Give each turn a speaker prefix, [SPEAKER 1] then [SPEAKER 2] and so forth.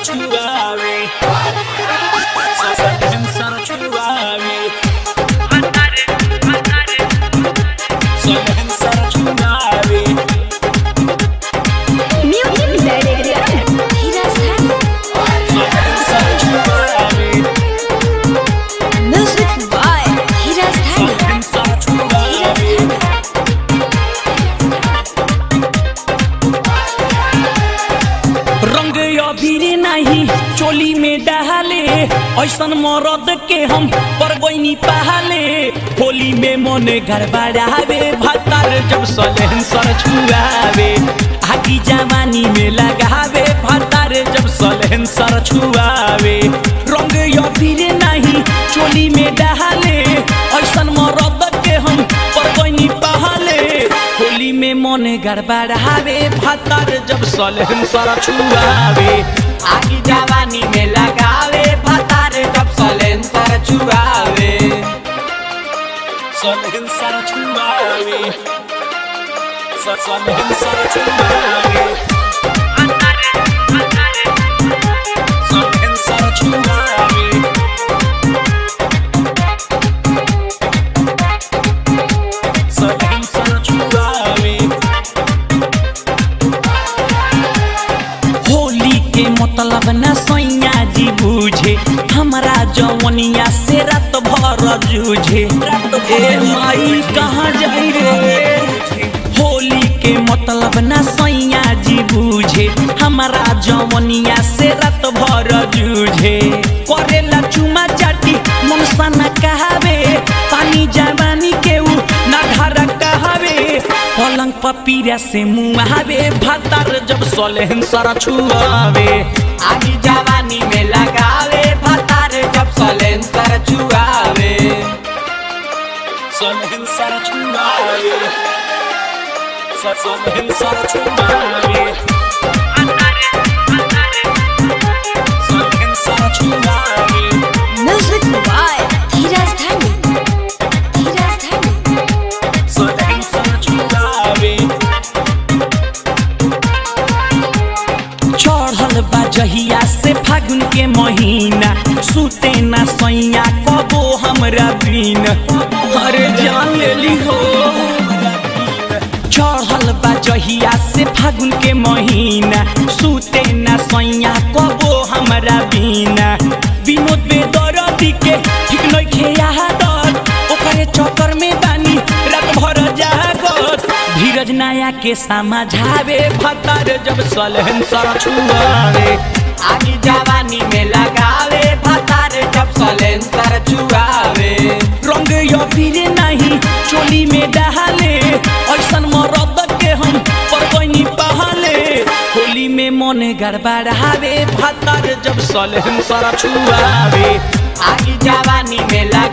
[SPEAKER 1] छुआवे सलेंसर छुआवे सलेंसर छुआवे
[SPEAKER 2] म्यूजिक डायरेक्टर धीरज
[SPEAKER 1] सलेंसर छुआवे
[SPEAKER 2] म्यूजिक बाय धीरज
[SPEAKER 1] सलेंसर छुआवे रंग अबीर नहीं चोली में डाले ऐसन मरद के हम परगोइनी पहाले होली में मन गड़बड़ावे भतार जब सलेंसर छुआवे आगी जवानी में लगावे भतार जब सलेंसर छुआवे रंग अबीर नहीं चोली में डाले ऐसन मरद के हम परगोइनी पहाले होली में मन गड़बड़ावे भतार जब सलेंसर छुआवे
[SPEAKER 3] आगी जवानी में लगावे भतार जब सलेंसर छुआवे
[SPEAKER 1] सलेंसर छुआवे सलेंसर छुआवे सलेंसर छुआवे सलेंसर छुआवे होली के मतलब न सैया जी बूझे हमारा जवनिया से रात भर जूझे ए माई कहाँ जाई रे होली के मतलब न सैया जी बूझे हमारा जवनिया से रात भर जूझे करेला चुमा चाटी मनसा न कहावे पानी जवानी के उ ना घर कहावे पलंग पपीरा से मुआवे भतार जब सलेंसर छुआवे
[SPEAKER 3] आगी जवानी में लगावे भतार जब सलेंसर छुआवे
[SPEAKER 1] सलेंसर छुआवे सलेंसर छुआवे सलेंसर छुआवे
[SPEAKER 2] म्यूजिक बाय धीरज
[SPEAKER 1] सलेंसर छुआवे चढ़ल बा जहिया से फागुन के महीना सुते ना सैया कबो हमरा बिन अरे जान लेली हो चढ़ल बा जहिया से फागुन के महीना सुते ना सैया कबो हमरा बिना विनोद बेदरदी के ठीक नहीं खेया दत ओकरे चक्कर में बानी रात भर जागत धीरज नाया के समझावे भतार जब सलेंसर छुआवे
[SPEAKER 3] आगी जवानी में लगावे भतार जब सलेंसर छुआवे
[SPEAKER 1] रंग अबीर नहीं चोली में डाले ऐसन मरद के हम परगोइनी पहाले होली में मन गड़बड़ावे भतार जब सलेंसर छुआवे
[SPEAKER 3] आगी जवानी में लगा